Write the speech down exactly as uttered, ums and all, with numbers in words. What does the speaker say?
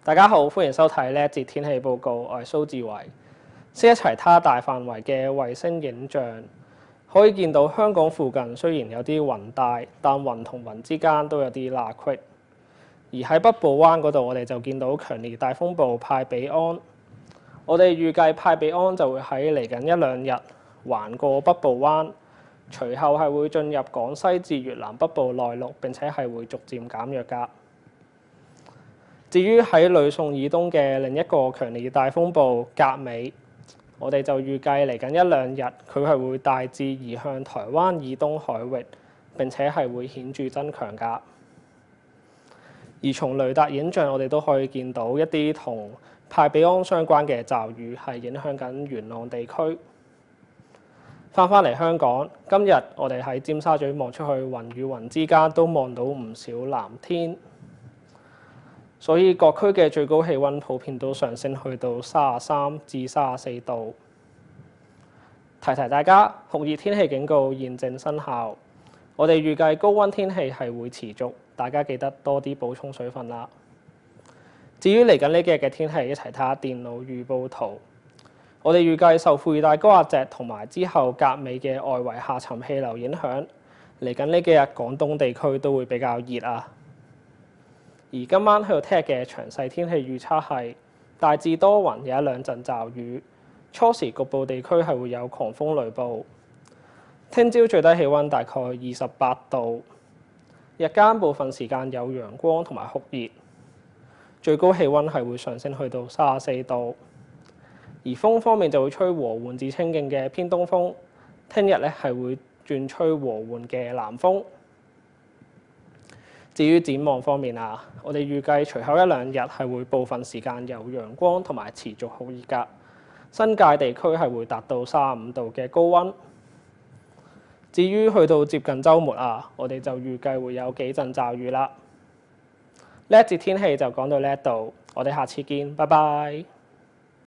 大家好，歡迎收睇呢一節天氣報告。我係蘇志偉，先一齊睇下大範圍嘅衛星影像。可以見到香港附近雖然有啲雲帶，但雲同雲之間都有啲罅隙。而喺北部灣嗰度，我哋就見到強烈大風暴派比安。我哋預計派比安就會喺嚟緊一兩日橫過北部灣，隨後係會進入廣西至越南北部內陸，並且係會逐漸減弱㗎。至於喺呂宋以東嘅另一個強烈大風暴格美，我哋就預計嚟緊一兩日佢係會大致移向台灣以東海域，並且係會顯著增強㗎。而從雷達影像，我哋都可以見到一啲同派比安相關嘅驟雨係影響緊沿岸地區。翻返嚟香港，今日我哋喺尖沙咀望出去，雲與雲之間都望到唔少藍天。所以各區嘅最高氣温普遍都上升去到三十三至三十四度。提提大家，酷熱天氣警告現正生效。我哋預計高温天氣係會持續，大家記得多啲補充水分啦。至於嚟緊呢幾日嘅天氣，一齊睇下電腦預報圖。我哋預計受副熱帶高壓脊同埋之後格美嘅外圍下沉氣流影響，嚟緊呢幾日廣東地區都會比較熱啊。而今晚去到聽日嘅詳細天氣預測係大致多雲，有一兩陣驟雨，初時局部地區係會有狂風雷暴。聽朝最低氣温大概二十八度，日間部分時間有陽光同埋酷熱，最高氣温係會上升去到三十四度。而風方面就會吹和緩至清勁嘅偏東風，聽日咧係會轉吹和緩嘅南風。至於展望方面啊，我哋預計隨後一兩日係會部分時間有陽光同埋持續酷熱㗎，新界地區係會達到三十五度嘅高温。至於去到接近週末啊，我哋就預計會有幾陣驟雨啦。呢一節天氣就講到呢一度，我哋下次見，拜拜。